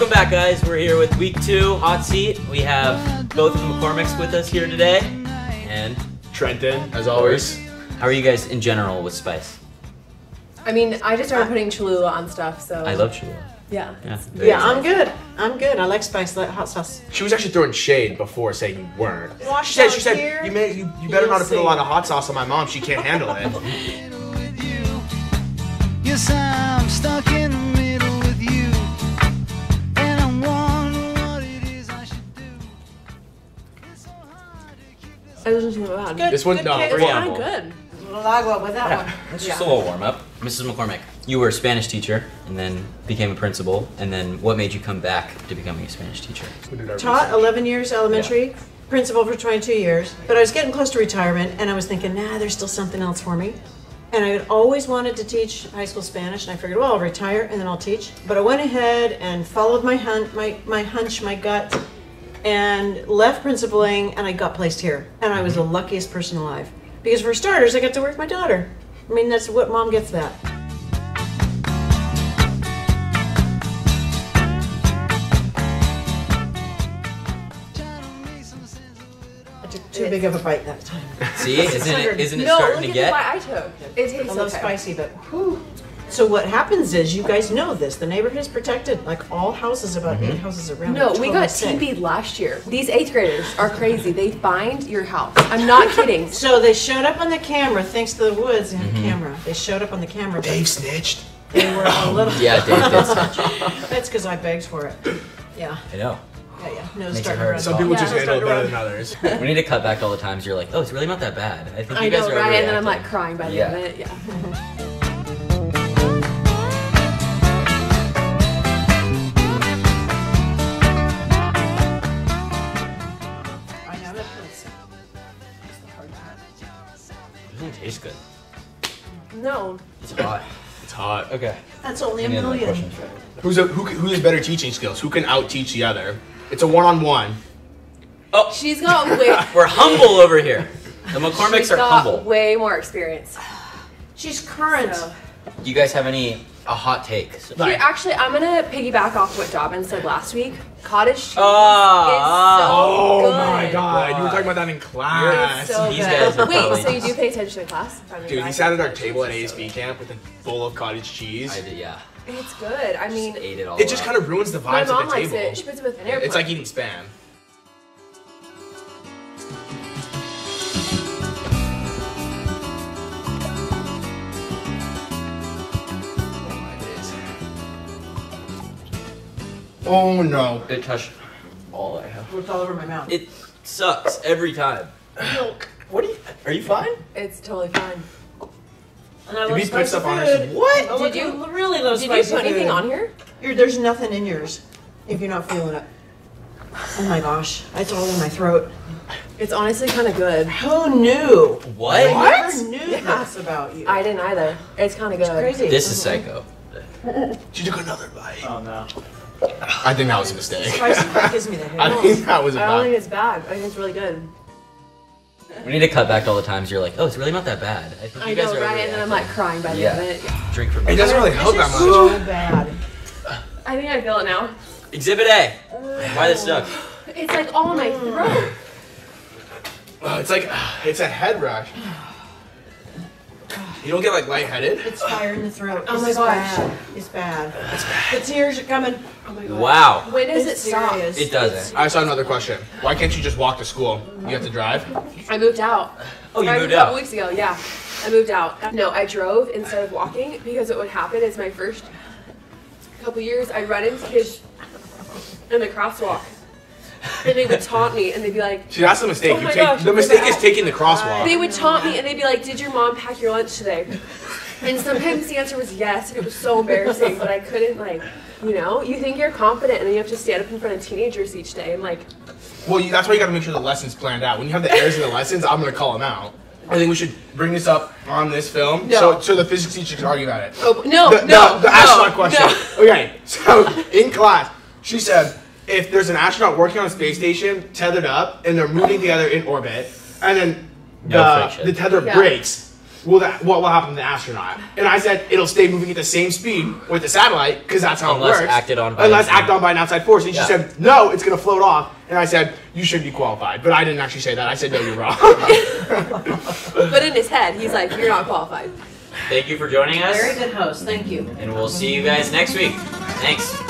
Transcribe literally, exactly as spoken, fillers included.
Welcome back, guys. We're here with week two, hot seat. We have both of the McCormicks with us here today. And Trenton, as always. How are you guys in general with spice? I mean, I just started putting Cholula on stuff, so. I love Cholula. Yeah. Yeah, Yeah, I'm good. I'm good. I like spice, like hot sauce. She was actually throwing shade before saying you weren't. Wash She said, out she said, here. you, may, you, you better You'll not have put a see. lot of hot sauce on my mom. She can't handle it. Yes, I'm stuck in the middle with you, and I'm wondering what it is I should do. It's so hard to keep this. I wasn't too bad. Good. This one, good no, kick. It's Pretty kind humble. of good. Little agua with that one. It's just a little warm up. Missus McCormick, you were a Spanish teacher and then became a principal. And then what made you come back to becoming a Spanish teacher? We did our Taught research. eleven years elementary, principal for twenty-two years. But I was getting close to retirement, and I was thinking, nah, there's still something else for me. And I had always wanted to teach high school Spanish, and I figured, well, I'll retire and then I'll teach. But I went ahead and followed my hun- my my hunch, my gut, and left principaling, and I got placed here. And I was the luckiest person alive. Because for starters, I got to work with my daughter. I mean, that's what mom gets that. I took too big of a bite that time. See, isn't it, isn't it No, starting look to at get? the bite I took. It tastes I love okay. spicy, but whew. So what happens is, you guys know this, the neighborhood is protected. Like all houses, about eight houses around. No, are we totally got safe. T P'd last year. These eighth graders are crazy. They find your house. I'm not kidding. So they showed up on the camera, thanks to the woods and the camera. They showed up on the camera. but Dave snitched. They were a little. Yeah, Dave did snitch. That's because I begged for it. Yeah, I know. yeah, yeah. No, Makes it starting hurt. around. Some people Yeah, just it's handle it starting better to than others. We need to cut back all the times you're like, oh, it's really not that bad. I think I you guys know, are Right, and then I'm overreacting. like crying by the Yeah. end of it. Yeah. I know that hurts. It doesn't taste good. No. It's hot. It's hot. Okay. That's only a Any other million. questions? Who's a, who, who has better teaching skills? Who can out-teach the other? It's a one-on-one. She's got way. We're humble over here. The McCormicks She's are got humble. way more experience. She's current. So. Do you guys have any a hot take? So- Here, actually, I'm gonna piggyback off what Dobbin said last week. Cottage cheese Ah. is so Oh good. my god, you were talking about that in class. It's so These good. guys are Wait, probably so you just- do pay attention to class? Dude, he sat at our table at A S B camp with a bowl of cottage cheese. I did, yeah. It's good. I mean, Ate it all. It just up. kind of ruins the my vibes mom at the likes table. it. She puts it with an airplane. It's like eating spam. Oh no. It touched all I have. It's all over my mouth. It sucks every time. Milk. What are you? Are you fine? It's totally fine. And I Did love we put spicy stuff on food. ours? What? Oh, Did look, you- I really love Did you spicy put anything food. on here? You're, there's nothing in yours if you're not feeling it. Oh my gosh, it's all in my throat. It's honestly kind of good. Who knew? What? I never knew Yeah. this about you. I didn't either. It's kind of good. Crazy. This is psycho. She took another bite. Oh no. I think that was a mistake. Spicy food gives me the I hiccups. think that was a I don't think bad. it's bad. I think it's really good. We need to cut back all the times you're like, oh, it's really not that bad. I think I you guys know, are right? And then I'm overreacting. like crying by the Yeah. end of it. Yeah. Drink from It me. doesn't really help This that is much. so bad. I think I feel it now. Exhibit A. Why this stuck? It's like all in my throat. Uh, it's like it's a head rush. You don't get like lightheaded. It's fire in the throat. Oh This my is gosh. bad. It's bad. It's bad. The tears are coming. Oh my god. Wow. When does It's it stop? serious. It doesn't. I saw another question. Why can't you just walk to school? You have to drive. I moved out. Oh, you Or moved a couple out. weeks ago, yeah. I moved out. No, I drove instead of walking because what would happen is my first couple years I'd run into kids in the crosswalk. And they would taunt me and they'd be like, See, that's the mistake. Oh You my take, gosh, the look mistake at is that. taking the crosswalk. they would taunt me and they'd be like, did your mom pack your lunch today? And sometimes the answer was yes, and it was so embarrassing, but I couldn't, like, you know? You think you're confident and then you have to stand up in front of teenagers each day and like, Well, you, that's why you got to make sure the lesson's planned out. When you have the errors in the lessons, I'm gonna call them out. I think we should bring this up on this film, No. so so the physics teacher can argue about it. oh, no, The, no, the, the no, astronaut question. no. Okay, so in class, she said if there's an astronaut working on a space station tethered up and they're moving together in orbit, and then No the, friction. the tether Yeah. breaks, will that what will happen to the astronaut? And I said, it'll stay moving at the same speed with the satellite, because that's how Unless it works. acted on by Unless an- acted on by an outside force. And she Yeah. said, no, it's going to float off. And I said, you should be qualified. But I didn't actually say that. I said, no, you're wrong. But in his head, he's like, you're not qualified. Thank you for joining us. Very good host. Thank you. And we'll see you guys next week. Thanks.